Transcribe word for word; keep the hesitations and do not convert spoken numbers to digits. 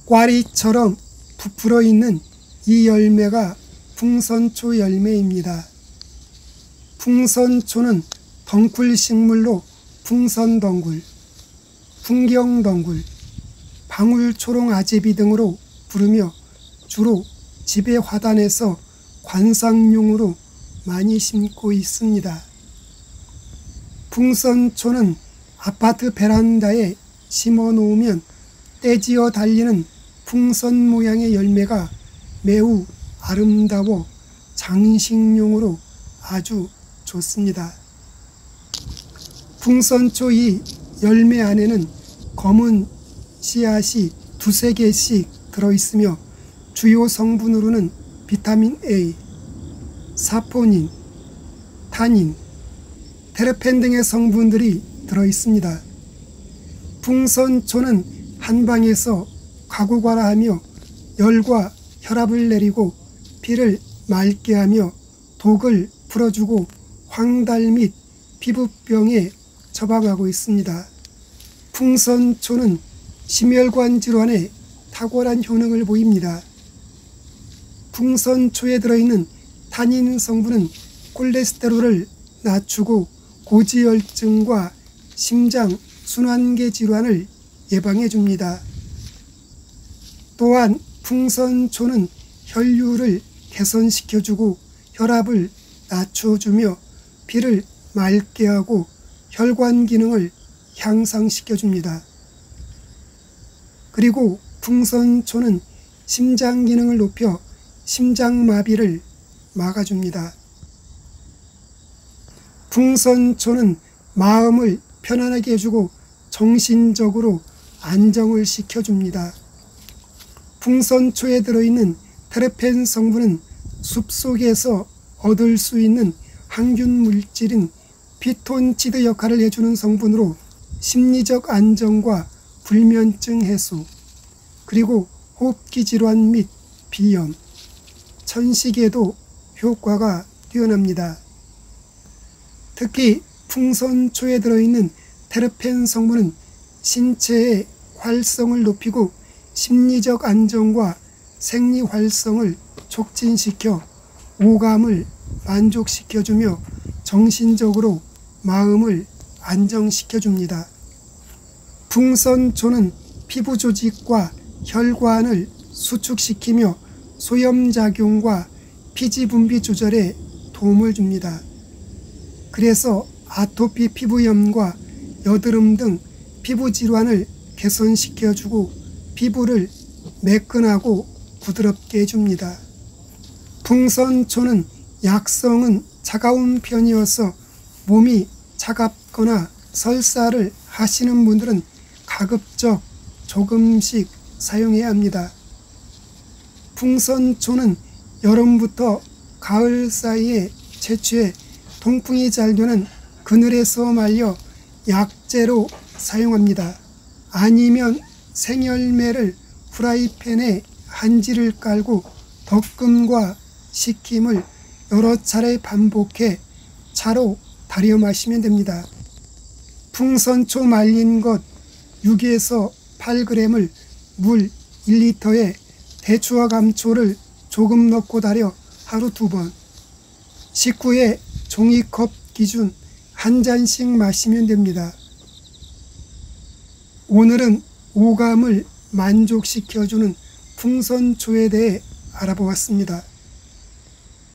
꽈리처럼 부풀어 있는 이 열매가 풍선초 열매입니다. 풍선초는 덩굴 식물로 풍선덩굴, 풍경덩굴, 방울초롱아제비 등으로 부르며 주로 집의 화단에서 관상용으로 많이 심고 있습니다. 풍선초는 아파트 베란다에 심어 놓으면 떼지어 달리는 풍선 모양의 열매가 매우 아름다워 장식용으로 아주 좋습니다. 풍선초 이 열매 안에는 검은 씨앗이 두세 개씩 들어있으며 주요 성분으로는 비타민 A, 사포닌, 타닌, 테르펜 등의 성분들이 들어있습니다. 풍선초는 한방에서 가구과라하며 열과 혈압을 내리고 피를 맑게 하며 독을 풀어주고 황달 및 피부병에 처방하고 있습니다. 풍선초는 심혈관 질환에 탁월한 효능을 보입니다. 풍선초에 들어있는 타닌 성분은 콜레스테롤을 낮추고 고지혈증과 심장, 순환계 질환을 예방해 줍니다. 또한 풍선초는 혈류를 개선시켜주고 혈압을 낮춰주며 피를 맑게 하고 혈관 기능을 향상시켜줍니다. 그리고 풍선초는 심장 기능을 높여 심장마비를 막아줍니다. 풍선초는 마음을 편안하게 해주고 정신적으로 안정을 시켜줍니다. 풍선초에 들어있는 테르펜 성분은 숲속에서 얻을 수 있는 항균 물질인 피톤치드 역할을 해주는 성분으로 심리적 안정과 불면증 해소, 그리고 호흡기 질환 및 비염, 천식에도 효과가 뛰어납니다. 특히 풍선초에 들어있는 테르펜 성분은 신체의 활성을 높이고 심리적 안정과 생리 활성을 촉진시켜 오감을 만족시켜주며 정신적으로 마음을 안정시켜줍니다. 풍선초는 피부 조직과 혈관을 수축시키며 소염작용과 피지 분비 조절에 도움을 줍니다. 그래서 아토피 피부염과 여드름 등 피부 질환을 개선시켜주고 피부를 매끈하고 부드럽게 해줍니다. 풍선초는 약성은 차가운 편이어서 몸이 차갑거나 설사를 하시는 분들은 가급적 조금씩 사용해야 합니다. 풍선초는 여름부터 가을 사이에 채취해 통풍이 잘 되는 그늘에서 말려 약재로 사용합니다. 아니면 생열매를 프라이팬에 한지를 깔고 덕금과 식힘을 여러 차례 반복해 차로 달여 마시면 됩니다. 풍선초 말린 것 육에서 팔 그램을 물 일 리터에 대추와 감초를 조금 넣고 달여 하루 두 번, 식후에 종이컵 기준 한 잔씩 마시면 됩니다. 오늘은 오감을 만족시켜주는 풍선초에 대해 알아보았습니다.